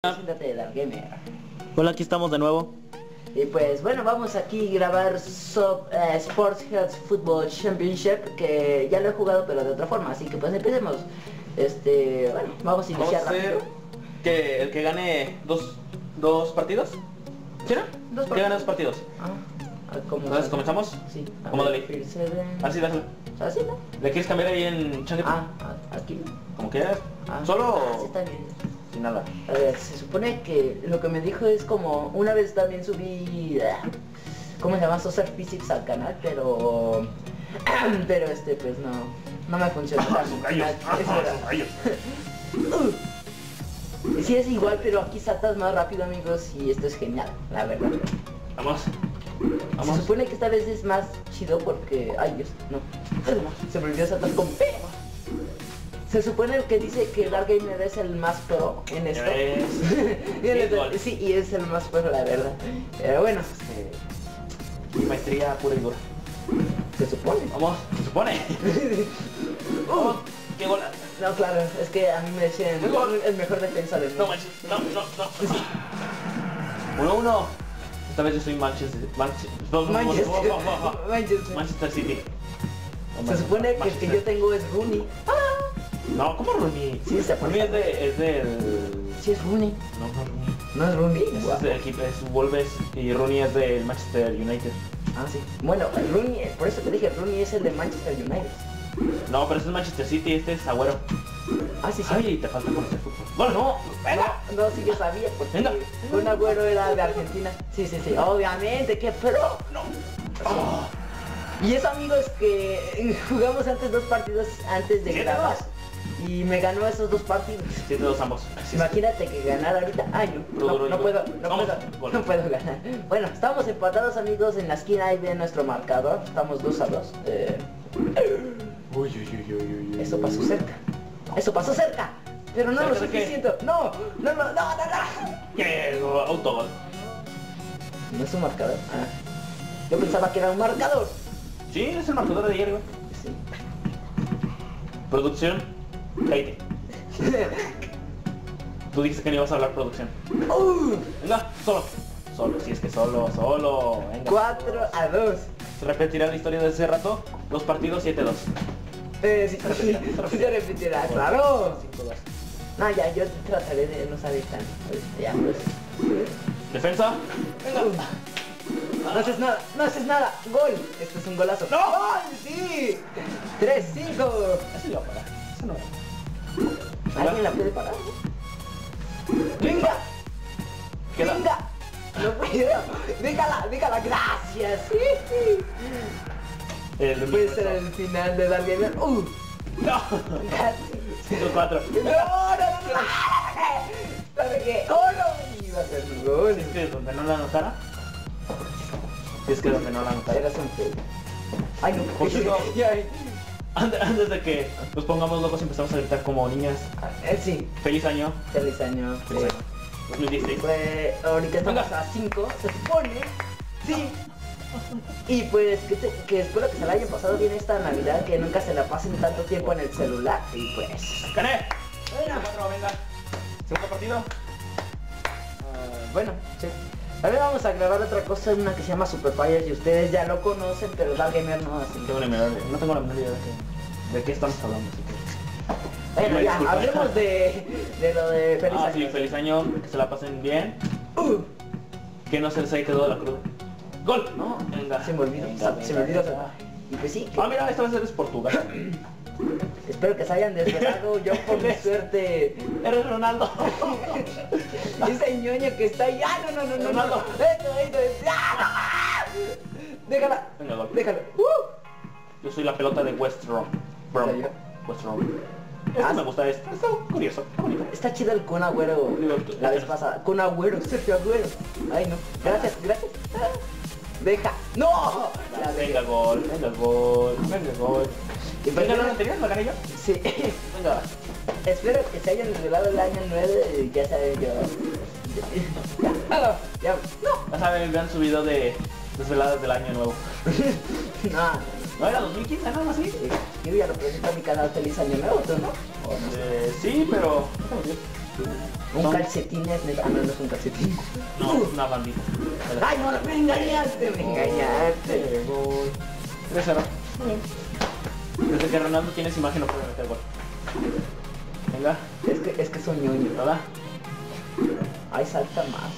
Siéntate, Dark Gamer. Hola, aquí estamos de nuevo. Y pues bueno, vamos aquí a grabar Sports Health Football Championship, que ya lo he jugado pero de otra forma, así que pues empecemos. Bueno, vamos a iniciar Vamos a hacer rápido. que el que gane dos partidos. ¿Sí, no? Dos Que gane dos partidos. ¿Cómo Entonces se- ¿comenzamos? Sí. ¿Cómo dale? Field 7. Así, dáselo. Así, ¿no? ¿Le quieres cambiar ahí en Change? Aquí. Como quieras. Ah, ¿Solo sí, o está bien. sin nada? A ver, se supone que lo que me dijo es como una vez también subí ¿cómo se llama? Social Physics al canal, pero pues no me funcionó. ¡Sus gallos! Es verdad. ¡Sus gallos! Sí es igual, pero aquí saltas más rápido, amigos, y esto es genial, la verdad. Vamos. Se Vamos. supone que esta vez es más chido porque... Ay, Dios, no. Se me olvidó saltar con P. Se supone que dice que Dark Gamer es el más pro en esto. Sí, y es el más pro, la verdad. Pero bueno, Mi maestría pura y dura. se supone. Vamos, se supone. Vamos. ¡Qué gola! No, claro, es que a mí me decían el mejor defensa del No mundo. manches, no. 1-1. Esta vez yo soy Manchester City. Se supone que el que yo tengo es Rooney. No, ¿cómo Rooney? Sí, se Rooney parece. es del... Sí es Rooney. No, no Rooney. ¿No es Rooney? Es del equipo, es Wolves y Rooney es del Manchester United. Ah, sí. Bueno, Rooney, por eso te dije, Rooney es el de Manchester United. No, pero este es Manchester City, este es Agüero. Ah, sí, sí. Ay, te falta conocer fútbol. Bueno, no, venga. No, sí, yo sabía, porque Venga. un Agüero era de Argentina. Sí, obviamente, que pro. No. Oh. Y eso, amigos, que jugamos antes 2 partidos antes de 7-2. grabar. Y me ganó esos 2 partidos. 7-2 ambos. Imagínate que ganar ahorita. Ay, no puedo ganar. Bueno, estamos empatados, amigos, en la esquina ahí ven nuestro marcador. Estamos 2-2. Uy. Eso pasó cerca. Eso pasó cerca. Pero no lo ¿Cerca de qué? suficiente. No. ¡Qué autogol! No es un marcador. Yo pensaba que era un marcador. Sí, es el marcador de ayer, güey. Sí. Producción, cállate. Tú dijiste que no ibas a hablar producción. Venga, solo. Si es que solo. Venga. 4-2. ¿Se repetirá la historia de ese rato? 2 partidos, 7-2. Sí, se repetirá, claro. 5-2. No, ya, yo trataré de no salir tan... Ya, pues. Defensa. Venga. No haces nada. Gol. Esto es un golazo. ¡No! ¡Gol! ¡Sí! 3-5. Eso iba a parar. Eso no. ¿Alguien la puede parar? Venga. Queda. ¡Venga! No puedo. Déjala. Gracias. Sí. Puede ser el final de Dark Gamer. No. Casi. 5-4. No. ¿Sabe qué? ¡Oh, no! Iba a ser un gol. Si es que donde no la anotara. Eras un feo. Ay, no. Por cierto. Ya. Antes de que nos pongamos locos y empezamos a gritar como niñas. Sí. Feliz año. Feliz año. 2016. Ahorita estamos a 5, se supone. Sí. Y pues que espero que se la hayan pasado bien esta Navidad, que nunca se la pasen tanto tiempo en el celular. Y pues... ¡Gané! Bueno, 4, venga. Segundo partido. bueno, sí. Ahora vamos a grabar otra cosa, una que se llama Super Fires, y ustedes ya lo conocen, pero Dark Gamer no, así No que... tengo la menor idea de qué estamos hablando, así que... Bueno, Me ya, disculpa. hablemos de lo de Feliz Año. Sí, feliz año, que se la pasen bien. Que no se les haya quedado la cruz. ¡Gol! No, Venga. se me olvidó. Venga. Y pues sí, Ah, mira, esta vez eres Portugal. espero que se hayan desvelado. Yo por mi suerte... Eres Ronaldo. Ese ñoño que está ahí. ¡Ah, no! Ronaldo. Eso. ¡Ah! Déjala. Venga, gol. Déjalo. Yo soy la pelota de West Brom. ¿En serio? West Brom. Esto me gusta, está curioso, está bonito. Está chido el Kun Agüero la vez pasada. Kun Agüero, Sergio Agüero. Ay, no. Gracias. Deja. ¡No! Venga, gol. Y pues, Venga, ¿no la anterior? ¿La gané yo? Sí. Venga. Espero que se hayan desvelado el año 9. Ya saben, yo... Ya. Ya saben, vean su video de desveladas del año nuevo. No. ¿No era 2015, algo así? Yo ya lo presento a mi canal Feliz Año Nuevo, ¿tú no? Sí, pero... Un calcetín es neta. Ah, no, no es un calcetín. No, es una bandita. Ay, no, me engañaste, me engañaste. 3-0. Desde que Ronaldo tienes imagen no puede meter gol. Venga. Es que son ñoños, ¿Verdad? Ay, salta más.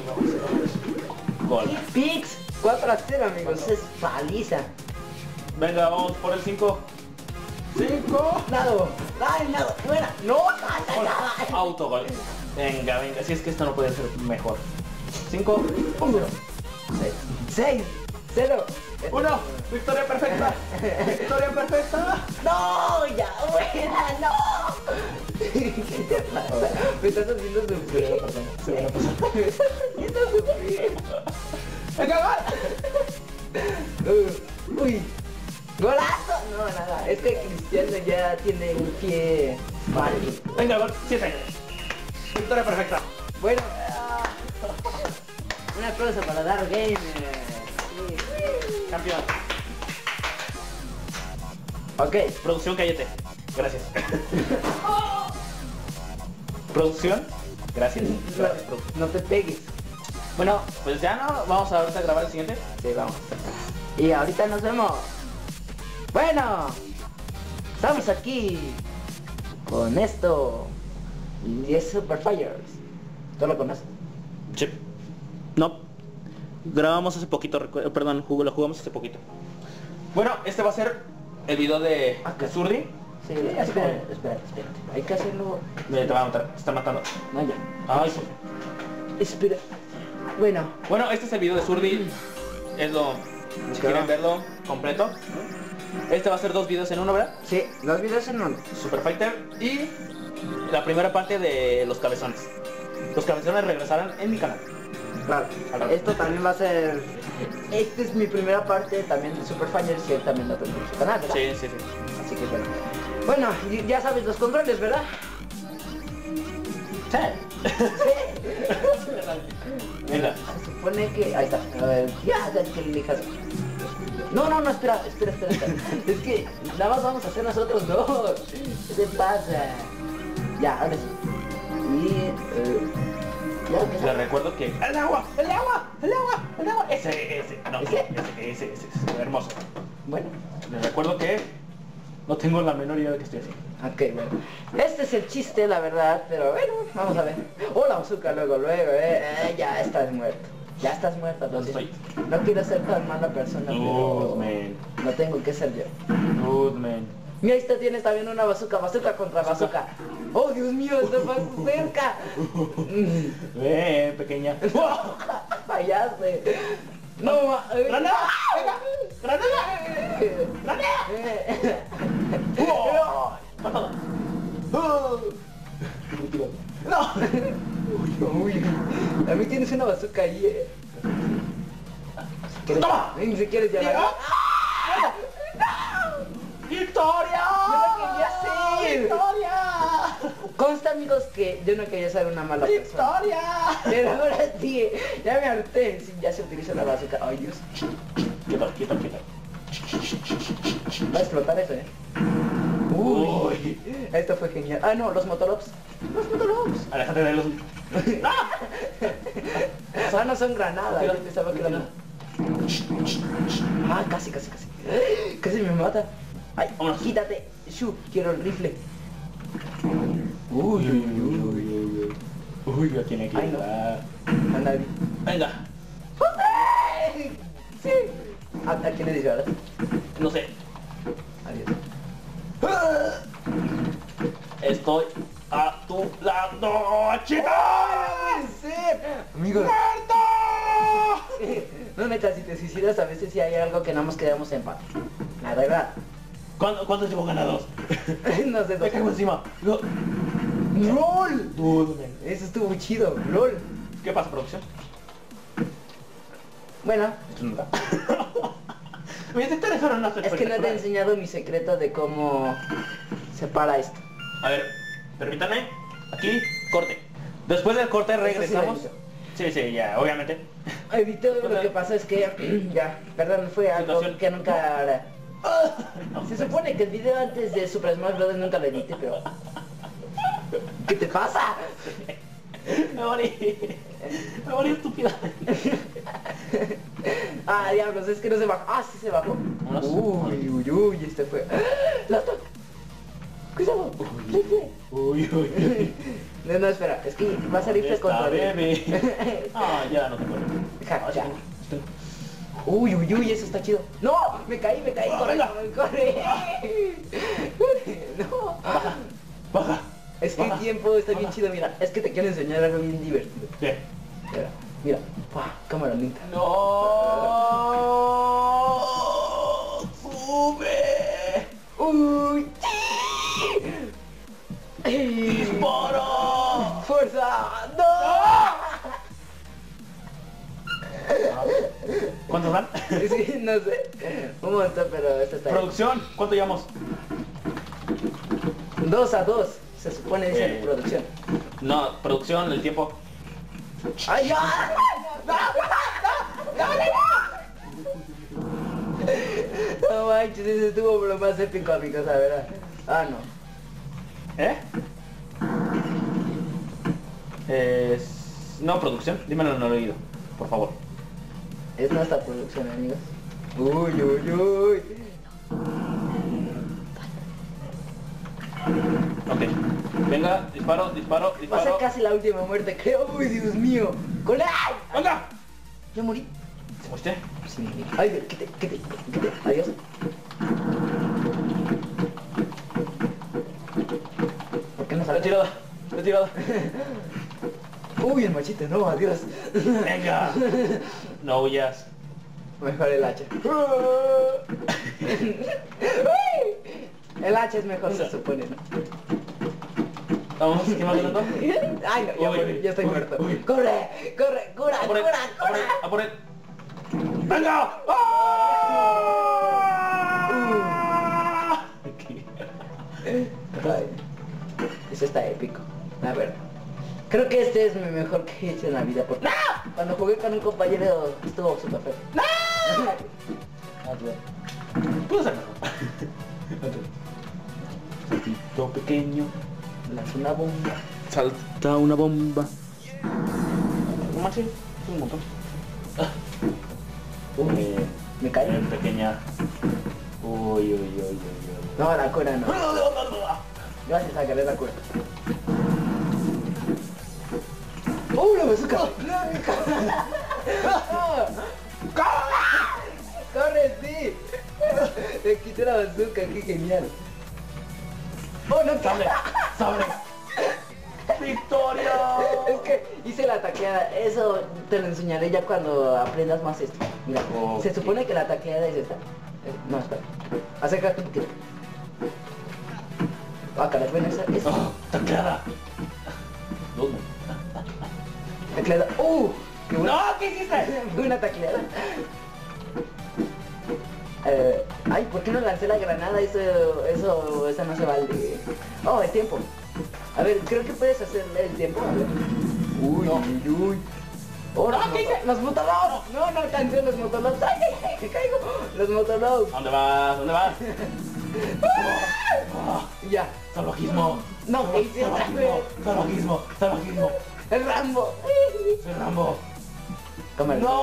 Gol. Pix, 4-0, amigos, es paliza. Venga, vamos por el 5. 5. Nado, ay, nado, buena. No, Autogol. Venga, venga, si es que esto no puede ser mejor. 5, 1, 6, 0. 1. Victoria perfecta. Victoria perfecta. No, ya, buena, no. ¿Qué te pasa? Me estás haciendo sufrir. Se van a pasar. Me estás haciendo sufrir. Venga, gol. Uy, golazo. No, nada, es que Cristiano ya tiene un pie mal. Venga, gol. 7. Victoria perfecta. Bueno, un aplauso para Dark Gamer. Sí. Campeón. Ok, Producción, cállate. Gracias. Producción. Gracias. Gracias, producción. no te pegues. Bueno, pues ya no, vamos a ahorita grabar el siguiente. Sí, vamos. Y ahorita nos vemos. Bueno, estamos aquí con esto. Y es Super Fires. ¿Tú lo conoces? Sí. No. Grabamos hace poquito, perdón, lo jugamos hace poquito. Bueno, este va a ser el video de Zurdi. Sí, espérate. Hay que hacerlo. Te va a matar, te está matando. No, ya. Ay, Espera. Bueno, bueno, este es el video de Zurdi. Es lo... Si quieren verlo completo. Este va a ser 2 videos en uno, ¿verdad? sí, los videos en uno. Super Fighter y la primera parte de los cabezones. Los cabezones regresarán en mi canal. Claro, esto también va a ser... Esta es mi primera parte también de Super Fighters y él también lo tendrá en su canal, ¿verdad? Sí, sí, sí. Así que bueno. Bueno, ya sabes los controles, ¿verdad? Sí. Sí. Venga. Se supone que... Ahí está. A ver, ya que elijas. No, espera. Es que nada más vamos a hacer nosotros dos. ¿Qué te pasa? Ya, ahora sí. Y... Les recuerdo que... ¡El agua! Ese. No, ese. Hermoso. Bueno. Les recuerdo que no tengo la menor idea de qué estoy haciendo. Ok, bueno. Este es el chiste, la verdad, pero bueno, vamos a ver. Hola, Bazooka, luego, ya estás muerto. Ya estás muerto, ¿Dónde entonces. estoy? No quiero ser tan mala persona, pero Man. no tengo que ser yo. Good man. Mira, ahí está, tienes también una bazooka contra bazooka. Oh, Dios mío, está más cerca. Ven, pequeña. Fallaste. No, ¡Granada! ¡Granada! ¡Granada! ¡No! Uy, a mí tienes una bazooka ahí, ¡Toma! Si quieres ya la... ¡Victoria! Yo no quería ser. ¡Victoria! Consta, amigos, que yo no quería ser una mala persona. ¡Victoria! Pero ahora sí, ya me harté. Sí, ya se utiliza la bazooka. Ay, Dios. Quieto. Va a explotar eso, Uy, esto fue genial. Ah, no, los motolops. Aléjate de los... O sea, no son granadas. Yo pensaba que eran... Ah, casi. Casi me mata. Ay, vámonos. Quítate. Shu, quiero el rifle. Uy, ¿a quién hay que Ay, no. ayudar? A nadie. Venga. Sí. ¿A quién le disparas? No sé. Adiós. Estoy a tu lado, chita. Amigo. ¡Muerto! No, neta, si te suicidas a veces sí hay algo que nada más quedamos en paz. La verdad. ¿Cuántos llevo ganados? No sé. Me caigo encima. ¡LOL! Dude, man. Eso estuvo chido. ¡LOL! ¿Qué pasa, producción? Bueno, Esto no da. Me dejaron una es que no te he enseñado mi secreto de cómo se para esto. A ver, permítanme. Aquí, corte. Después del corte regresamos. Sí, ya, obviamente. Evito, lo que pasa es que ya, perdón, fue algo Situación. que nunca hará. Se supone que el video antes de Super Smash Bros. Nunca lo edité, pero ¿Qué te pasa? Me morí. Me morí estúpida. Ah, diablos, es que no se bajó. Ah, sí se bajó. Vámonos. Uy, este fue. ¡La toca! ¡Cuidado! Uy. No, espera, es que va a salirse con todo. bebé? Ah, ya no te acuerdo. Ja, ya. Uy, eso está chido. ¡No! Me caí, corre, venga. corre. No. Baja. Es que el tiempo está bien chido, mira. Es que te quiero enseñar algo bien divertido. ¿Qué? Mira. ¡Pah! Cámara lenta. No. Sube. ¡Uy! ¡Disparo! ¡Fuerza! ¡No! ¿Cuántos van? Sí, no sé. Un montón, pero esto está bien. Producción, ¿cuánto llevamos? 2-2. Se supone dice producción. No, producción, el tiempo. ¡Ay, no! No manches, ese estuvo lo más épico, amigos, a ver. Ah, no. ¿Eh? No, producción, dímelo en el oído, por favor. Es nuestra producción, amigos. Uy. Ok. Venga, disparo. Va a ser casi la última muerte, creo. Uy, Dios mío. ¡Con ¡ay! ¡Venga! ¿Ya morí? ¿Se muestre? Sí. Ay, quítate. Adiós. ¿Por qué no sale? Retirada. Uy, el machete, no, adiós. Venga. No huyas. Mejor el hacha. El hacha es mejor, se supone, ¿no? Vamos, ¿qué más hablando? Ay, no, ya estoy muerto. Corre, cura. A por él. ¡Venga! Ay, eso está épico, la verdad. Creo que este es mi mejor que he hecho en la vida porque cuando jugué con un compañero estuvo súper feo. ¡No! Puedo ser mejor. Saltito pequeño. Lanza una bomba. Salta una bomba. ¿Cómo así? Es un montón. Me caí. Pequeña. Uy. No, la cura no. Gracias a que le la cura. ¡La bazooka! ¡Corre, sí! Le quité la bazooka, qué genial. ¡Oh, no! ¡Sabre! ¡Victoria! Es que hice la tacleada, eso te lo enseñaré ya cuando aprendas más esto. Mira, se supone que la tacleada es esta. No, espera. Acércate un poquito. Caray, bueno, esa. ¡Tacleada! ¿Dónde? Tacleada. ¡Qué buena! ¡No! ¿Qué hiciste? Fue una tacleada. Ay, ¿por qué no lancé la granada? Esa no se vale. Oh, el tiempo. A ver, creo que puedes hacerle el tiempo. A ver. Uy. Oh, no, ¿qué hice? Los motolobs. No alcancé los motolobs. ¡Ay, me caigo! Los motolobs. ¿Dónde vas? Ya. Salvajismo. No, ¿qué hice? Salvajismo. El Rambo. Soy Rambo. Cámara. ¡No!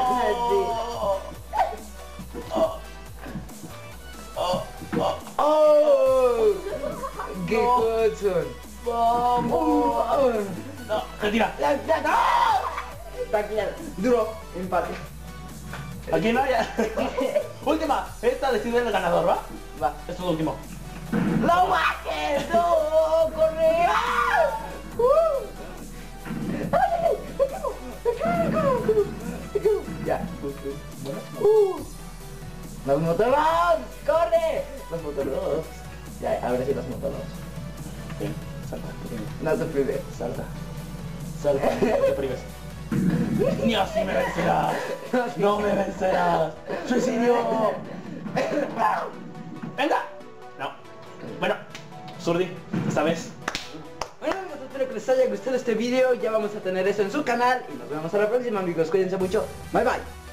¡Oh! ¡Qué Hudson! ¡Vamos! No, retira. ¡No! Tacleada. Duro. Empate. Aquí no haya. Última. Esta decide el ganador, ¿va? Va. Esto es lo último. ¡No bajes! ¡No! ¡Corre! Ya. ¡Los motolobs! ¡Corre! Los motolobs. Ya, ahora sí los motolobs. Bien, salta. No te prives. Salta, no te prives. Ni así me vencerás. No me vencerás. ¡Suicidio! ¡Venga! No. Bueno, Zurdi, esta vez. Bueno, amigos, espero que les haya gustado este video. Ya vamos a tener eso en su canal. Y nos vemos a la próxima, amigos. Cuídense mucho. Bye, bye.